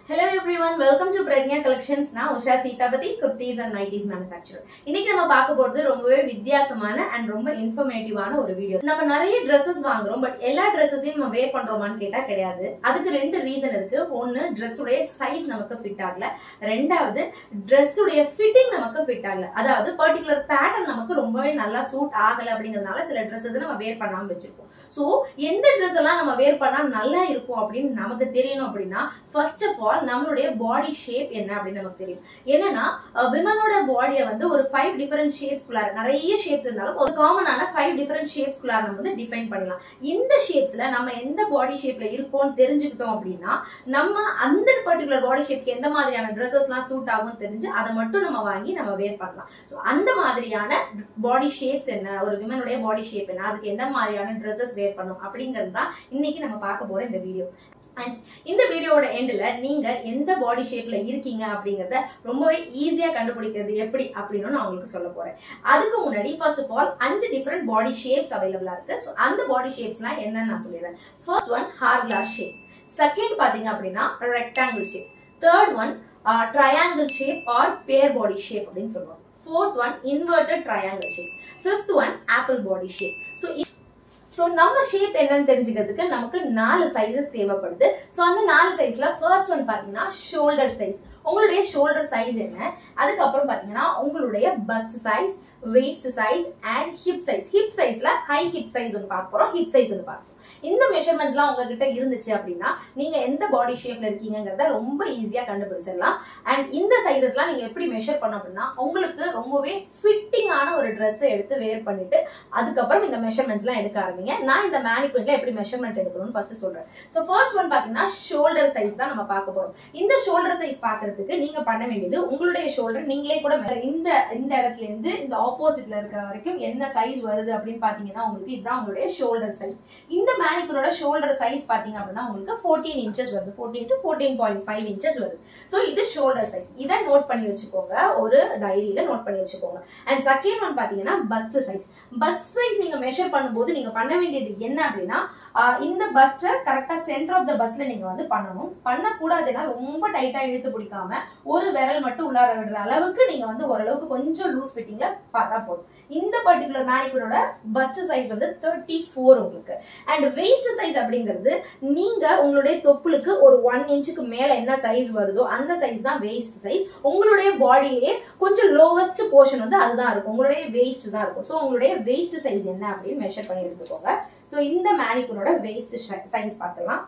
Hello everyone, welcome to Pragnya Collections. நான் Usha Sitapati, kurtis and nighties manufacturer. இன்னைக்கு நம்ம பார்க்க போறது ரொம்பவே வித்தியாசமான and ரொம்ப இன்ஃபர்மேட்டிவான ஒரு வீடியோ. நம்ம நிறைய Dresses வாங்குறோம், பட் எல்லா Dressஸையும் நம்ம வேர் பண்றோமான்னு கேட்டா கிடையாது. அதுக்கு ரெண்டு ரீசன் இருக்கு. ஒன்னு, Dress உடைய சைஸ் நமக்கு ஃபிட் ஆகல. ரெண்டாவது, Dress உடைய ஃபிட்டிங் நமக்கு ஃபிட் ஆகல. அதாவது பர்టిక్యులர் பேட்டர்ன் நமக்கு ரொம்பவே நல்லா சூட் ஆகல அப்படிங்கறதுனால சில Dresses நம்ம வேர் பண்ணாம வச்சிருக்கோம். சோ எந்த Dress எல்லாம் நம்ம வேர் பண்ணா நல்லா இருக்கும் அப்படின்னு நமக்கு தெரியணும் அப்படின்னா first of all நம்மளுடைய பாடி ஷேப் என்ன அப்படின்னு நமக்கு தெரியும். என்னன்னா விமனோட பாடியை வந்து ஒரு 5 டிஃபரண்ட் ஷேப்ஸ் குள்ளார, நிறைய ஷேப்ஸ் இருந்தாலும் ஒரு காமனான 5 டிஃபரண்ட் ஷேப்ஸ் குள்ளார நம்ம வந்து டிஃபைன் பண்ணலாம். இந்த ஷேப்ஸ்ல நம்ம எந்த பாடி ஷேப்ல இருக்கோம்னு தெரிஞ்சுக்கிட்டோம் அப்படின்னா நம்ம அந்த பர்టిక్యులர் பாடி ஷேப்க்கு எந்த மாதிரியான Dressesலாம் சூட் ஆகும் தெரிஞ்சு அதை மட்டும் நம்ம வாங்கி நம்ம வேர் பண்ணலாம். சோ அந்த மாதிரியான பாடி ஷேப்ஸ் என்ன, ஒரு விமனுடைய பாடி ஷேப் என்ன, அதுக்கு எந்த மாதிரியான Dresses வேர் பண்ணணும் அப்படிங்கிறது தான் இன்னைக்கு நம்ம பார்க்க போற இந்த வீடியோ. அண்ட் இந்த வீடியோவோட எண்ட்ல நீங்க எந்த பாடி ஷேப்ல இருக்கீங்க அப்படிங்கறத ரொம்பவே ஈஸியா கண்டுபிடிக்கிறது எப்படி அப்படின்னு நான் உங்களுக்கு சொல்ல போறேன். அதுக்கு முன்னாடி first of all 5 different body shapes அவைலபிளா இருக்கு. சோ அந்த பாடி ஷேப்ஸ்லாம் என்னன்னு நான் சொல்லிடுறேன். First one hourglass shape, second பாத்தீங்க அப்படின்னா rectangle shape, third one triangle shape or pear body shape அப்படின்னு சொல்லுவாங்க, fourth one inverted triangle shape, fifth one apple body shape. So நம்ம ஷேப் என்னன்னு தெரிஞ்சுக்கிறதுக்கு நமக்கு 4 சைஸஸ் தேவைப்படுது. சோ அந்த 4 சைஸ்ல ஃபர்ஸ்ட் ஒன் பாத்தீங்கன்னா ஷோல்டர் சைஸ். உங்களுடைய ஷோல்டர் சைஸ் என்ன, அதுக்கப்புறம் பாத்தீங்கன்னா உங்களுடைய bust size, waist size and hip size. Hip சைஸ்ல ஹை ஹிப் சைஸ் ஒன்று பார்க்க போறோம், ஹிப் சைஸ் ஒன்று பார்க்க போறோம். இந்த மெஷர்மெண்ட்ஸ்லாம் உங்ககிட்ட இருந்துச்சு அப்படின்னா நீங்க எந்த பாடி ஷேப்ல இருக்கீங்கங்கறத ரொம்ப ஈஸியா கண்டுபிடிச்சிடலாம். அண்ட் இந்த சைஸஸ்லாம் நீங்க எப்படி மெஷர் பண்ண அப்படின்னா உங்களுக்கு ரொம்பவே ஃபிட்டிங்கான ஒரு Dress எடுத்து வேர் பண்ணிட்டு அதுக்கப்புறம் இந்த மெஷர்மெண்ட்ஸ்லாம் எடுக்க ஆரம்பிங்க. நான் இந்த மேனிக்வின்ல எப்படி மெஷர்மெண்ட் எடுக்கணும்னு ஃபர்ஸ்ட் சொல்றேன். சோ ஃபர்ஸ்ட் ஒன் பாத்தீங்கன்னா ஷோல்டர் சைஸ் தான் நம்ம பார்க்க போறோம். இந்த ஷோல்டர் சைஸ் பார்க்கிறதுக்கு நீங்க பண்ண வேண்டியது உங்களுடைய ஷோல்டர் நீங்களே கூட இந்த இடத்துல இருந்து இந்த ஆப்போசிட்ல இருக்கிற வரைக்கும் என்ன சைஸ் வருது அப்படின்னு பாத்தீங்கன்னா உங்களுக்கு இதுதான் உங்களுடைய ஷோல்டர் சைஸ். இந்த மேனிக்யூரோட ஷோல்டர் சைஸ் பாத்தீங்க அப்படின்னா உங்களுக்கு 14 இன்ச்சஸ் வருது, 14 to 14.5 இன்ச்சஸ் வருது. சோ இது ஷோல்டர் சைஸ். இதை நோட் பண்ணி வச்சுக்கோங்க, ஒரு டைரியில நோட் பண்ணி வச்சுக்கோங்க. அண்ட் செகண்ட் ஒன் பாத்தீங்கன்னா பஸ்ட் சைஸ். பஸ்ட் சைஸ் நீங்க மெஷர் பண்ணும்போது நீங்க பண்ண வேண்டியது என்ன அப்படின்னா இந்த பஸ்ட கரெக்டா சென்டர் ஆஃப் த பஸ்ல நீங்க வந்து பண்ணணும். பண்ணக்கூடாதுன்னா ரொம்ப டைட்டா இழுத்து பிடிக்காம ஒரு விரல் மட்டும் உள்ளார விடுற அளவுக்கு நீங்க வந்து ஓரளவுக்கு கொஞ்சம் லூஸ் ஃபிட்டிங்ல பார்த்தா போதும். இந்த பர்టిక్యులர் மேனிக்யூரோட பஸ்ட் சைஸ் வந்து 34 உங்களுக்கு. அண்ட் waist சைஸ் அப்படிங்கிறது நீங்க உங்களுடைய தொப்புளுக்கு ஒரு 1 இன்ச்சுக்கு மேல என்ன சைஸ் வருதோ அந்த சைஸ் தான் waist சைஸ். உங்களுடைய பாடியிலேயே கொஞ்சம் லோவஸ்ட் போர்ஷன் வந்து அதுதான் இருக்கும், உங்களுடைய waist தான் இருக்கும். சோ உங்களுடைய waist சைஸ் என்ன அப்படின்னு மெஷர் பண்ணி எடுத்துக்கோங்க. சோ இந்த மேனிக்யூரோட waist சைஸ் பார்க்கலாம்.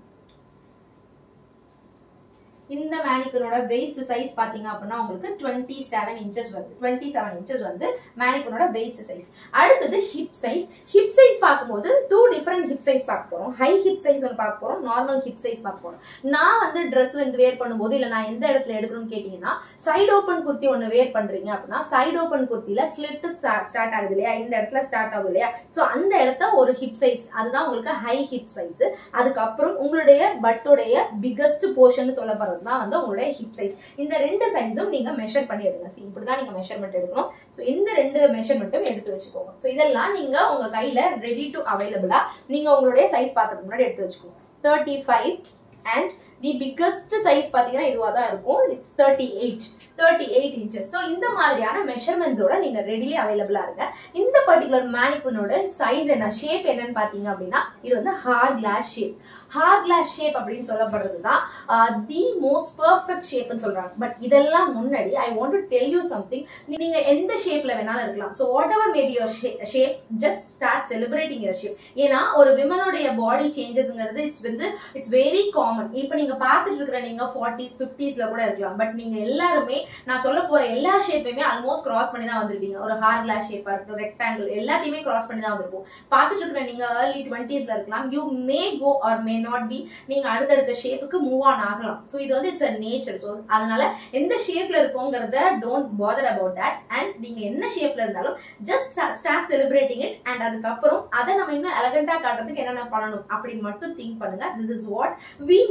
இந்த மேனிக்யூரோட waist சைஸ் பாத்தீங்க அப்படின்னா உங்களுக்கு 27 இன்ச்சஸ் வருது. 27 இன்ச்சஸ் வந்து மேனிக்யூரோட waist சைஸ். அடுத்தது ஹிப் சைஸ். ஹிப் சைஸ் பார்க்கும்போது 2 டிஃபரண்ட் ஹிப் சைஸ் பார்க்க போறோம். ஹை ஹிப் சைஸ் ஒன்று பார்க்க போறோம், நார்மல் ஹிப் சைஸ் பார்க்க போறோம். நான் வந்து Dress வந்து வேர் பண்ணும்போது இல்ல நான் எந்த இடத்துல எடுக்கணும்னு கேட்டீங்கன்னா சைடு ஓபன் குர்த்தி ஒன்று வேர் பண்றீங்க அப்படின்னா சைடு ஓபன் குர்த்தில ஸ்லிட் ஸ்டார்ட் ஆகுது இல்லையா, இந்த இடத்துல ஸ்டார்ட் ஆகும் இல்லையா, சோ அந்த இடத்த ஒரு ஹிப் சைஸ், அதுதான் உங்களுக்கு ஹை ஹிப் சைஸ். அதுக்கப்புறம் உங்களுடைய பட்டோடைய பிகஸ்ட் போர்ஷன் சொல்லப்படுறது தான் வந்து உங்களுடைய ஹிப் சைஸ். இந்த ரெண்டு சைஸும் நீங்க மெஷர் பண்ணி எடுங்க. இப்படிதான் நீங்க மெஷர்மெண்ட் எடுக்கணும். சோ இந்த ரெண்டு மெஷர்மெண்ட்டும் எடுத்து வச்சுக்கோங்க. சோ இதெல்லாம் நீங்க உங்க கையில ரெடி டு அவைலபிளா நீங்க உங்களுடைய சைஸ் பார்க்கிறதுக்கு முன்னாடி எடுத்து வச்சுக்கோங்க. 35 and the biggest size பாத்தீங்கன்னா இதுவா தான் இருக்கும். It's 38 inches. So இந்த மாதிரியான மெஷர்மெண்ட்ஸோட நீங்க ரெடிலி அவைலபிளா இருங்க. இந்த பர்టిక్యులர் மேனிக்யூரோட சைஸ் என்ன, ஷேப் என்னன்னு பாத்தீங்க அப்படின்னா இது வந்து hourglass shape. Hourglass shape அப்படின்னு சொல்லப்படுறது தான் தி மோஸ்ட் பெர்ஃபெக்ட் ஷேப்னு சொல்றாங்க. பட் இதெல்லாம் முன்னாடி I want to tell you something. நீங்க எந்த ஷேப்ல வேணாலும் இருக்கலாம். So whatever maybe your shape, just start celebrating your shape. ஏன்னா ஒரு விமனோட பாடி சேஞ்சஸ்ங்கிறது இட்ஸ் வெரி காமன். இப்போ நீங்க பார்த்துட்டு இருக்கிற நீங்க 40s 50sல கூட இருக்கலாம். பட் நீங்க எல்லாருமே நான் சொல்ல போற எல்லா ஷேப்பையுமே ஆல்மோஸ்ட் கிராஸ் பண்ணி தான் வந்திருப்பீங்க. ஒரு ஹார் கிளாஸ் ஷேப்பா இருக்கட்டும், ரெக்டாங்கிள், எல்லாத்தையுமே கிராஸ் பண்ணி தான் வந்திருப்போம். பார்த்துட்டு இருக்கிற நீங்க early 20sல இருக்கலாம். You may go or may not be, நீங்க அடுத்தடுத்த ஷேப்புக்கு மூவ் ஆன் ஆகலாம். சோ இது வந்து இட்ஸ் a நேச்சர். சோ அதனால எந்த ஷேப்ல இருக்கோங்கறத don't bother about that. And நீங்க என்ன ஷேப்ல இருந்தாலும் just start celebrating it. And அதுக்கப்புறம் அதை நம்ம இன்னும் எலகண்டா காட்டுறதுக்கு என்னென்ன பண்ணணும் அப்படின்னு மட்டும் திங்க் பண்ணுங்க. This is what we need to do.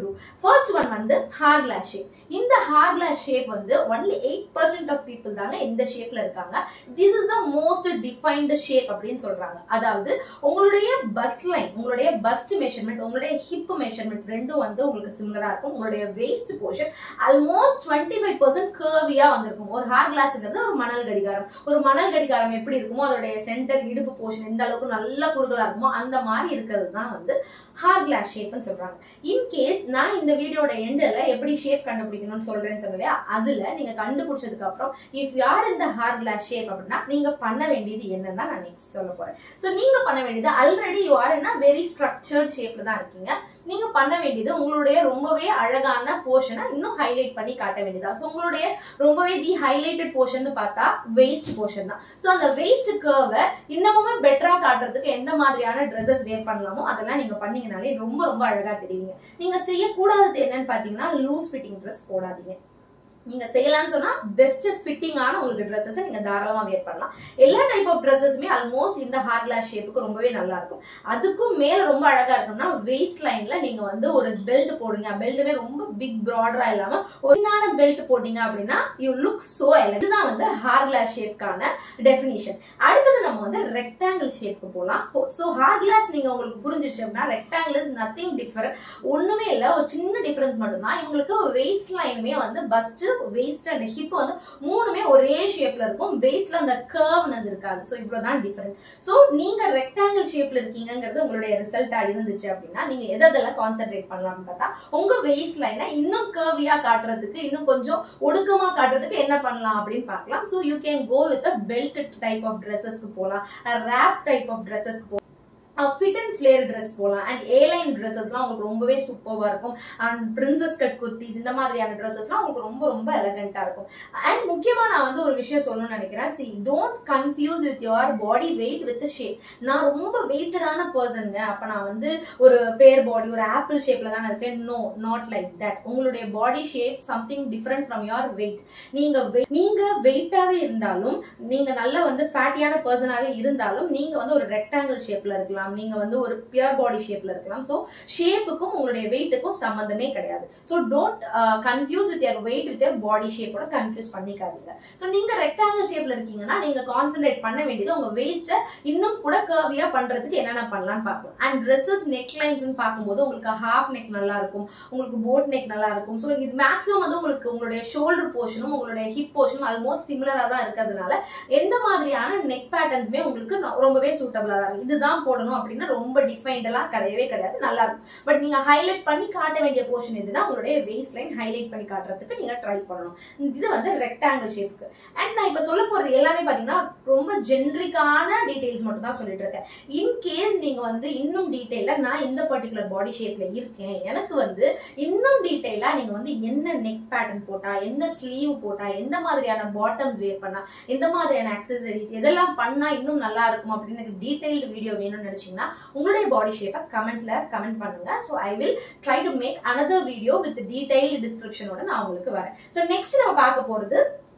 do. First one வந்து hourglass shape. இந்த hourglass shape வந்து only 8% of people தாங்க இந்த ஷேப்ல இருக்காங்க. This is the most defined shape அப்படின்னு சொல்றாங்க. அதாவது உங்களுடைய bust line, உங்களுடைய bust measurement, உங்களுடைய hip measurement ரெண்டும் வந்து உங்களுக்கு சிமிலரா இருக்கும். உங்களுடைய waist portion almost 25% curvy-ஆ வந்திருக்கும். ஒரு hourglassங்கிறது ஒரு மணல் கடிகாரம். ஒரு மணல் கடிகாரம் எப்படி இருக்குமோ அதோடைய சென்டர் இடுப்பு போர்ஷன் எந்த அளவுக்கு நல்ல குறுகலா இருக்குமோ அந்த மாதிரி இருக்கிறது தான் வந்து hourglass shapeன்னு சொல்றாங்க. இன் கேஸ் நான் இந்த வீடியோட எண்ட்ல எப்படி ஷேப் கண்டுபிடிக்கணும்னு சொல்றேன்னு சொன்னலையா, அதுல நீங்க கண்டுபிடிச்சதுக்கு அப்புறம் if you are in the hourglass shape அப்படின்னா நீங்க பண்ண வேண்டியது என்னன்னா நான் நெக்ஸ்ட் சொல்ல போறேன். சோ நீங்க பண்ண வேண்டியது already you are in a very structured shapeல தான் இருக்கீங்க. நீங்க பண்ண வேண்டியது உங்களுடைய ரொம்பவே அழகான போர்ஷனை இன்னும் ஹைலைட் பண்ணி காட்ட வேண்டியதா. சோ உங்களுடைய ரொம்பவே தி ஹைலைட்டட் போர்ஷன் பார்த்தா வெயிஸ்ட் போர்ஷன் தான். சோ அந்த வெயிஸ்ட் கர்வை இன்னமுமே பெட்டரா காட்டுறதுக்கு எந்த மாதிரியான ட்ரெஸ்ஸஸ் வேர் பண்ணலாமோ அதெல்லாம் நீங்க பண்ணீங்கனாலே ரொம்ப ரொம்ப அழகா தெரியுங்க. நீங்க செய்யக்கூடாதது என்னன்னு பாத்தீங்கன்னா லூஸ் ஃபிட்டிங் ட்ரெஸ் போடாதீங்க. நீங்க செய்யலாம்னு சொன்னா பெஸ்ட் ஃபிட்டிங்கான உங்களுக்கு ட்ரெஸ்ஸஸ் நீங்க தாராளமா வேர் பண்ணலாம். எல்லா டைப் ஆஃப் ட்ரெஸ்ஸஸுமே ஆல்மோஸ்ட் இந்த hourglass ஷேப்புக்கு ரொம்பவே நல்லா இருக்கும். அதுக்கும் மேல ரொம்ப அழகா இருக்கும்னா வெயிஸ்ட் லைன்ல நீங்க வந்து ஒரு பெல்ட் போடுங்க. பெல்ட்டுமே ரொம்ப பிக் ப்ராடரா இல்லாம ஒரிஜினலான பெல்ட் போட்டீங்க அப்படின்னா யூ லுக் சோ எலகன்ட். இதுதான் வந்து hourglass ஷேப்கான டெஃபினிஷன். அடுத்தது நம்ம வந்து ரெக்டாங்கிள் ஷேப்க்கு போலாம். சோ hourglass நீங்க உங்களுக்கு புரிஞ்சிருச்சு அப்படின்னா ரெக்டாங்கிள் இஸ் நத்திங் டிஃபரண்ட். ஒண்ணுமே இல்ல, ஒரு சின்ன டிஃபரன்ஸ் மட்டும் தான். இவங்களுக்கு வெயிஸ்ட் லைனுமே வந்து பஸ்ட், waist and hip வந்து மூணுமே ஒரே ஷேப்ல இருக்கும். waistல அந்த curveness இருக்காது. சோ இவ்வளவுதான் டிஃபரண்ட். சோ நீங்க ரெக்டாங்கிள் ஷேப்ல இருக்கீங்கங்கிறது உங்களுடைய ரிசல்ட்டா இருந்துச்சு அப்படின்னா நீங்க எதெல்லாம் கான்சென்ட்ரேட் பண்ணலாம்னு பார்த்தா உங்க waist லைனை இன்னும் curvy-ஆ காட்டுறதுக்கு, இன்னும் கொஞ்சம் ஒடுக்கமா காட்டுறதுக்கு என்ன பண்ணலாம் அப்படின்னு பார்க்கலாம். So you can go with a belt type of dresses-க்கு போலாம், a wrap type of dresses-க்கு போலாம், ஃபிட் அண்ட் ஃபிளேர் ட்ரெஸ் போலாம். அண்ட் ஏலைன் ட்ரெஸ்ஸஸ்லாம் உங்களுக்கு ரொம்பவே சூப்பர்வா இருக்கும். அண்ட் பிரின்சஸ் கட் குர்த்திஸ் இந்த மாதிரியான ட்ரெஸ்ஸஸ்லாம் உங்களுக்கு ரொம்ப ரொம்ப எலகண்டா இருக்கும். அண்ட் முக்கியமா நான் வந்து ஒரு விஷயம் சொல்லணும்னு நினைக்கிறேன். see don't confuse with your body weight with the shape. நான் ரொம்ப வெயிட்டடான பர்சனுங்க, அப்ப நான் வந்து ஒரு பேர் பாடி, ஒரு ஆப்பிள் ஷேப்ல தான் இருக்கேன். No, not like that. உங்களுடைய body shape something different from your weight. நீங்க வெயிட்டாவே இருந்தாலும், நீங்க நல்ல வந்து ஃபேட்டியான பர்சனாவே இருந்தாலும் நீங்க வந்து ஒரு ரெக்டாங்கிள் ஷேப்ல இருக்கலாம், நீங்க வந்து ஒரு பியர் பாடி ஷேப்ல இருக்கலாம். சோ ஷேப்புக்கும் உங்களுடைய வெயிட்டுக்கும் சம்பந்தமே கிடையாது. So don't confuse with your weight with your body ஷேப்போட கன்ஃபியூஸ் பண்ணிக்காதீங்க. சோ நீங்க ரெக்டாங்கிள் ஷேப்ல இருக்கீங்கன்னா நீங்க கான்சென்ட்ரேட் பண்ண வேண்டியது உங்க வெயிஸ்ட இன்னும் கூட கர்வியா பண்றதுக்கு என்னென்ன பண்ணலாம்னு பார்க்கலாம். அண்ட் ட்ரெஸ்ஸஸ் நெக் லைன்ஸ்னு பார்க்கும்போது உங்களுக்கு ஹாஃப் நெக் நல்லா இருக்கும், உங்களுக்கு போட் நெக் நல்லா இருக்கும். சோ இது மேக்ஸிமம் வந்து உங்களுக்கு உங்களுடைய ஷோல்டர் போர்ஷனும் உங்களுடைய ஹிப் போர்ஷனும் ஆல்மோஸ்ட் சிமிலரா தான் இருக்கிறதுனால எந்த மாதிரியான நெக் பேட்டர்ன்ஸ்மே உங்களுக்கு ரொம்பவே சூட்டபிளா தான் இருக்கும். இதுதான் போடணும் அப்படின்னா ரொம்ப டிஃபைன்டெல்லாம் கிடையவே கிடையாது, நல்லா இருக்கும். பட் நீங்க ஹைலைட் பண்ணி காட்ட வேண்டிய போர்ஷன் எதுனா உங்களுடைய வெயிஸ்ட் லைன் ஹைலைட் பண்ணி காட்டுறதுக்கு நீங்க ட்ரை பண்ணணும். இது வந்து ரெக்டாங்கிள் ஷேப்புக்கு. அண்ட் நான் இப்ப சொல்ல போறது எல்லாமே பாத்தீங்கன்னா ரொம்ப ஜென்ரிக்கான டீடைல்ஸ் மட்டும் தான் சொல்லிட்டு இருக்கேன். இன் கேஸ் நீங்க வந்து இன்னும் டீடைலா நான் இந்த பர்டிகுலர் பாடி ஷேப்ல இருக்கேன், எனக்கு வந்து இன்னும் டீடைலா நீங்க வந்து என்ன நெக் பேட்டர்ன் போட்டா, என்ன ஸ்லீவ் போட்டா, எந்த மாதிரியான பாட்டம்ஸ் வேர் பண்ணா, எந்த மாதிரியான அக்சசரிஸ் எதெல்லாம் பண்ணா இன்னும் நல்லா இருக்கும் அப்படின்னு எனக்கு டீடைல்டு வீடியோ வேணும்னு நினைச்சீங்கன்னா உங்களுடைய பாடி ஷேப்பை கமெண்ட்ல கமெண்ட் பண்ணுங்க. So I will try to make another video with detailed description ஓட நான் உங்களுக்கு வரேன். சோ நெக்ஸ்ட் நம்ம பார்க்க போறது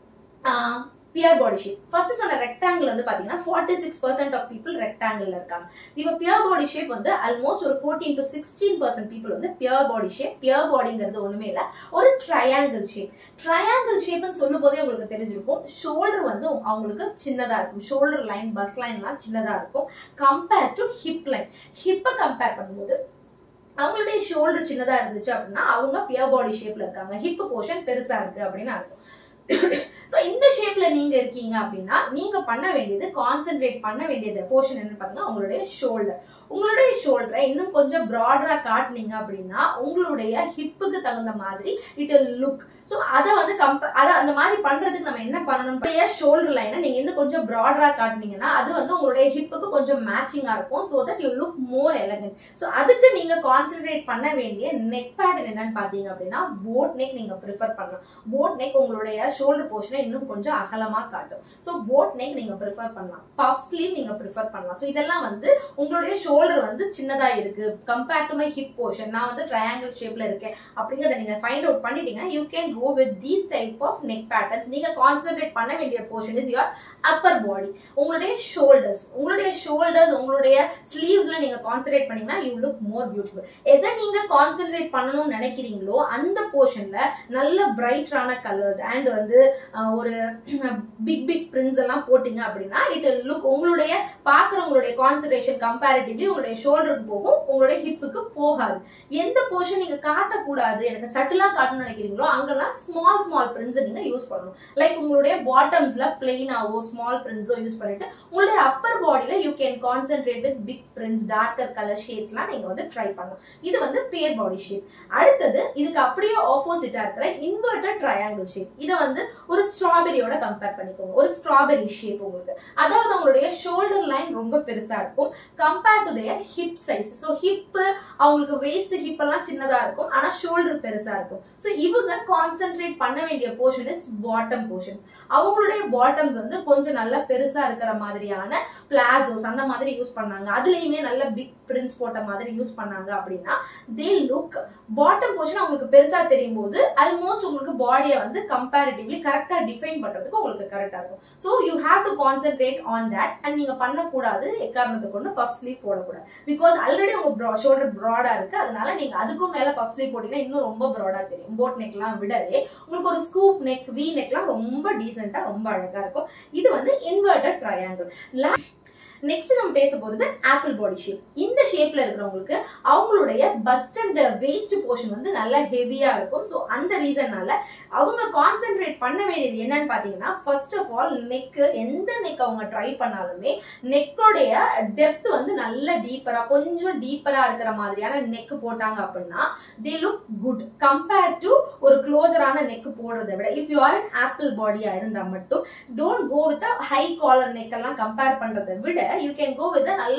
பியர் பாடி ஷேப். ஃபர்ஸ்ட் சொன்ன ரெக்டாங்கிள் வந்து பாத்தீங்கன்னா 46% ஆஃப் பீப்புள் ரெக்டாங்கிள்ல இருக்காங்க. இப்ப பியர் பாடி ஷேப் வந்து ஆல்மோஸ்ட் ஒரு 14 to 16% பீப்புள் வந்து பியர் பாடி ஷேப். பியர் பாடிங்கிறது ஒண்ணுமே இல்ல, ஒரு ட்ரையாங்கிள் ஷேப். ட்ரையாங்கிள் ஷேப்னு சொல்லும் போதே உங்களுக்கு தெரிஞ்சிருக்கும் ஷோல்டர் வந்து அவங்களுக்கு சின்னதா இருக்கும், ஷோல்டர் லைன் பஸ் லைன்லாம் சின்னதா இருக்கும் கம்பேர் டு ஹிப் லைன். ஹிப்பை கம்பேர் பண்ணும்போது அவங்களுடைய ஷோல்டர் சின்னதா இருந்துச்சு அப்படின்னா அவங்க பியர் பாடி ஷேப்ல இருக்காங்க, ஹிப் போர்ஷன் பெருசா இருக்கு அப்படின்னு அர்த்தம். சோ இந்த ஷேப்ல நீங்க இருக்கீங்க அப்படின்னா நீங்க பண்ண வேண்டியது, கான்சென்ட்ரேட் பண்ண வேண்டியது போர்ஷன் என்னன்னு பாத்தீங்கன்னா உங்களுடைய ஷோல்டர். உங்களுடைய ஷோல்டரை இன்னும் கொஞ்சம் ப்ராடரா காட்டினீங்க அப்படின்னா உங்களுடைய ஹிப்புக்கு தகுந்த மாதிரி இட் வில் லுக். சோ அதை வந்து அந்த மாதிரி பண்றதுக்கு நம்ம என்ன பண்ணணும், ஷோல்டர் லைனை நீங்க இன்னும் கொஞ்சம் ப்ராடரா காட்டினீங்கன்னா அது வந்து உங்களுடைய ஹிப்புக்கு கொஞ்சம் மேட்சிங்கா இருக்கும். So that you look more elegant. So அதுக்கு நீங்க கான்சென்ட்ரேட் பண்ண வேண்டிய நெக் பேட்டர்ன் என்னன்னு பாத்தீங்க அப்படின்னா போட் நெக் நீங்க ப்ரிஃபர் பண்ணலாம். போட் நெக் உங்களுடைய ஷோல்டர் போர்ஷனை இன்னும் கொஞ்சம் அகலமா காட்டும். ஸோ போட் நெக் நீங்க ப்ரிஃபர் பண்ணலாம், பஃப் ஸ்லீவ் நீங்க ப்ரிஃபர் பண்ணலாம். ஸோ இதெல்லாம் வந்து உங்களுடைய ஷோல்டர் வந்து சின்னதா இருக்கு compared to my hip portion, நான் வந்து ட்ரையாங்கிள் ஷேப்ல இருக்கேன் அப்படிங்கறத நீங்க ஃபைண்ட் அவுட் பண்ணிட்டீங்கன்னா you can go with these type of neck patterns. நீங்க கான்சென்ட்ரேட் பண்ண வேண்டிய போர்ஷன் இஸ் யுவர் அப்பர் பாடி. உங்களுடைய ஷோல்டர்ஸ் உங்களுடைய ஸ்லீவ்ஸ்ல நீங்க கான்சென்ட்ரேட் பண்ணீங்கன்னா யூ லுக் மோர் பியூட்டிஃபுல். எதை நீங்க கான்சென்ட்ரேட் பண்ணணும்னு நினைக்கிறீங்களோ அந்த போர்ஷன்ல நல்ல பிரைட்டான கலர்ஸ் அண்ட் வந்து ஒரு பிக் பிரிண்ட்ஸ் எல்லாம் போட்டீங்க அப்படின்னா இட் லுக் உங்களுடைய பாக்குறவங்களுடைய கான்சென்ட்ரேஷன் கம்பேரிட்டிவ்லி உங்களுடைய ஷோல்டருக்கு போகும், உங்களுடைய ஹிப்புக்கு போகாது. எந்த போர்ஷன் நீங்க காட்டக்கூடாது எனக்கு சட்டிலா காட்டணும்னு நினைக்கிறீங்களோ அங்கெல்லாம் ஸ்மால் பிரிண்ட்ஸ் நீங்க யூஸ் பண்ணணும். லைக் உங்களுடைய பாட்டம்ஸ்ல பிளெயினாவோ ஸ்மால் பிரிண்ட்ஸோ யூஸ் பண்ணிட்டு உங்களுடைய அப்பர் பாடியில you can concentrate with big prints darker colour ஷேட்ஸ்லாம் நீங்க வந்து ட்ரை பண்ணணும். இது வந்து பேர் பாடி ஷேப். அடுத்தது இதுக்கு அப்படியே ஆப்போசிட்டா இருக்கிற இன்வெர்டட் ட்ரையாங்கிள் ஷேப். இதை வந்து ஒரு ஸ்ட்ராபெரியோட கம்பேர் பண்ணிக்கோங்க. ஒரு ஸ்ட்ராபெரி ஷேப் உங்களுக்கு, அதாவது உங்களுடைய ஷோல்டர் லைன் ரொம்ப பெருசா இருக்கும் compare to their hip size. So hip அவங்களுக்கு வேஸ்ட் ஹிப் எல்லாம் சின்னதா இருக்கும் ஆனா ஷோல்டர் பெருசா இருக்கும். ஸோ இவங்க கான்சென்ட்ரேட் பண்ண வேண்டிய போர்ஷன் இஸ் பாட்டம் போர்ஷன்ஸ். அவங்களுடைய பாட்டம்ஸ் வந்து கொஞ்சம் நல்லா பெருசா இருக்கிற மாதிரியான பிளாசோஸ் அந்த மாதிரி யூஸ் பண்ணாங்க, அதுலயுமே நல்ல பிக் பிரிண்ட்ஸ் போட்ட மாதிரி யூஸ் பண்ணாங்க அப்படின்னா தே லுக் பாட்டம் போர்ஷன் அவங்களுக்கு பெருசா தெரியும் போது ஆல்மோஸ்ட் உங்களுக்கு பாடியை வந்து கம்பேரிட்டிவ்லி கரெக்டா டிஃபைன் பண்றதுக்கு உங்களுக்கு கரெக்டா இருக்கும். So you have to concentrate on that. And நீங்க பண்ணக்கூடாது எக்காரணத்தை கொண்டு பஃப் ஸ்லீவ் போடக்கூடாது. பிகாஸ் ஆல்ரெடி உங்க ஷோல்டர் ப்ராடா இருக்கு, அதனால நீங்க அதுக்கும் மேல பஃப் ஸ்லீவ் போட்டீங்கன்னா இன்னும் ரொம்ப ப்ராடா தெரியும். போட் நெக் எல்லாம் விடவே உங்களுக்கு ஒரு ஸ்கூப் நெக், வி நெக்லாம் ரொம்ப டீசென்டா ரொம்ப அழகா இருக்கும். இது வந்து இன்வெர்டட் ட்ரையாங்கிள். நெக்ஸ்ட் நம்ம பேச போறது ஆப்பிள் பாடி ஷேப். இந்த ஷேப்ல இருக்கிறவங்களுக்கு அவங்களுடைய பஸ்ட் அண்ட் வேஸ்ட் போர்ஷன் வந்து நல்லா ஹெவியா இருக்கும். ஸோ அந்த ரீசன்னால அவங்க கான்சென்ட்ரேட் பண்ண வேண்டியது என்னன்னு பாத்தீங்கன்னா ஃபர்ஸ்ட் ஆஃப் ஆல் நெக், எந்த நெக் அவங்க ட்ரை பண்ணாலுமே நெக்கோடைய டெப்த் வந்து நல்ல டீப்பரா கொஞ்சம் டீப்பரா இருக்கிற மாதிரியான நெக் போட்டாங்க அப்படின்னா they look good compare to ஒரு க்ளோசரான நெக் போடுறதை விட. If you are an apple பாடியா இருந்தா மட்டும் don't go with high collar neck எல்லாம் கம்பேர் பண்றதை விட you can go with a நல்ல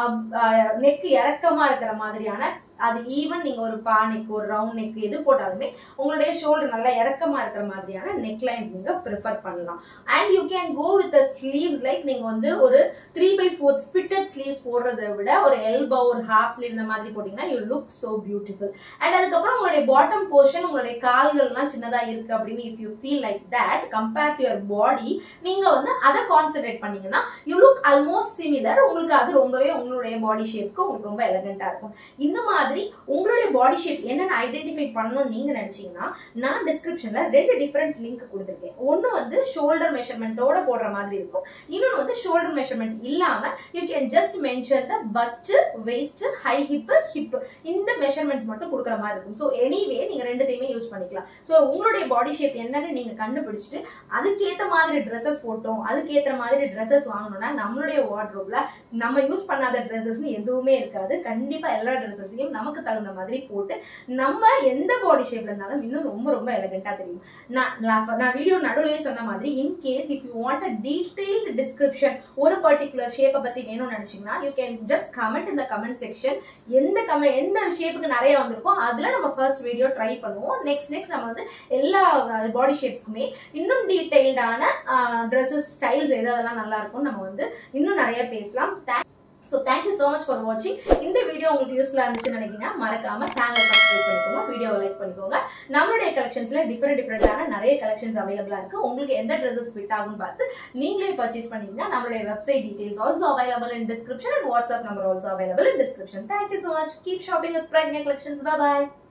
நெக் இறக்கமா இருக்கிற மாதிரியான, அது ஈவன் நீங்க ஒரு பா நெக் ஒரு ரவுண்ட் நெக் எது போட்டாலுமே உங்களுடைய ஷோல்டர் நல்லா இறக்கமா இருக்கிற மாதிரியான நெக் லைன்ஸ் நீங்க ப்ரிஃபர் பண்ணலாம். And you can go with sleeves like நீங்க வந்து ஒரு 3/4 ஃபிட்டட் ஸ்லீவ்ஸ் போடுறதை விட ஒரு எல்போ ஒரு ஹாஃப் ஸ்லீவ் இந்த மாதிரி போட்டீங்கன்னா you look so beautiful. And அதுக்கப்புறம் உங்களுடைய பாட்டம் போர்ஷன் உங்களுடைய கால்கள்லாம் சின்னதா இருக்கு அப்படின்னு if you feel like that compare to your body நீங்க வந்து அதை கான்சென்ட்ரேட் பண்ணீங்கன்னா யூ லுக் ஆல்மோஸ்ட் சிமிலர். உங்களுக்கு அது ரொம்பவே உங்களுடைய பாடி ஷேப்க்கு உங்களுக்கு ரொம்ப எலகண்டா இருக்கும். இந்த மாதிரி உங்களுடைய பாடி ஷேப் என்னன்னு ஐடென்டிஃபை பண்ணணும்னு நீங்க நினைச்சீங்கன்னா நான் டிஸ்கிரிப்ஷன்ல 2 டிஃபரெண்ட் லிங்க் கொடுத்திருக்கேன். ஒன்னு வந்து ஷோல்டர் மெஷர்மெண்டோட போடுற மாதிரி இருக்கும், இன்னொன்னு வந்து ஷோல்டர் மெஷர்மெண்ட் இல்லாம you can just mention the bust, waist, high hip, இந்த மெஷர்மெண்ட்ஸ் மட்டும் கொடுக்குற மாதிரி இருக்கும். ஸோ எனிவே நீங்க ரெண்டுத்தையுமே யூஸ் பண்ணிக்கலாம். ஸோ உங்களுடைய பாடி ஷேப் என்னன்னு நீங்க கண்டுபிடிச்சிட்டு அதுக்கேற்ற மாதிரி ட்ரெஸ்ஸஸ் போட்டோம், அதுக்கேற்ற மாதிரி ட்ரெஸ்ஸஸ் வாங்கணும்னா நம்மளுடைய வார்ட்ரோப்ல நம்ம யூஸ் பண்ணாத ட்ரெஸ்ஸஸ் எதுவுமே இருக்காது. கண்டிப்பா எல்லா ட்ரெஸ்ஸஸையும் நமக்கு தகுந்த மாதிரி போட்டு நம்ம எந்த பாடி ஷேப்ல இருந்தாலும் இன்னும் ரொம்ப ரொம்ப எலகண்டா தெரியும். நான் வீடியோ நடுவுலயே சொன்ன மாதிரி in case if you want a detailed description ஒரு பர்டிகுலர் ஷேப்பை பத்தி வேணும்னு நினைச்சீங்கன்னா you can just comment in the comment section. எந்த ஷேப்புக்கு நிறைய வந்திருக்கோ அதுல நம்ம ஃபர்ஸ்ட் வீடியோ ட்ரை பண்ணுவோம். நெக்ஸ்ட் நம்ம வந்து எல்லா பாடி ஷேப்ஸ்க்குமே இன்னும் டீடைல்டான ட்ரெஸ்ஸஸ் ஸ்டைல்ஸ் எதெல்லாம் நல்லா இருக்கும் நம்ம வந்து இன்னும் நிறைய பேசலாம். So thank you so much for watching. இந்த வீடியோ உங்களுக்கு யூஸ்ஃபுல்லா இருந்துச்சுன்னு நினைக்கிறீங்கன்னா மறக்காம சேனலை சப்ஸ்கிரைப் பண்ணிக்கோங்க, வீடியோவை லைக் பண்ணிக்கோங்க. நம்மளுடைய கலெக்ஷன்ஸ்ல டிஃபரெண்டான நிறைய கலெக்ஷன்ஸ் அவைலபிளா இருக்கு. உங்களுக்கு எந்த ட்ரெஸ்ஸஸ் ஃபிட் ஆகும்னு பார்த்து நீங்களே பர்ச்சேஸ் பண்ணீங்கன்னா நம்மளுடைய website details also available in description and WhatsApp number also available in description. Thank you so much. Keep shopping with Pragya Collections. Bye bye.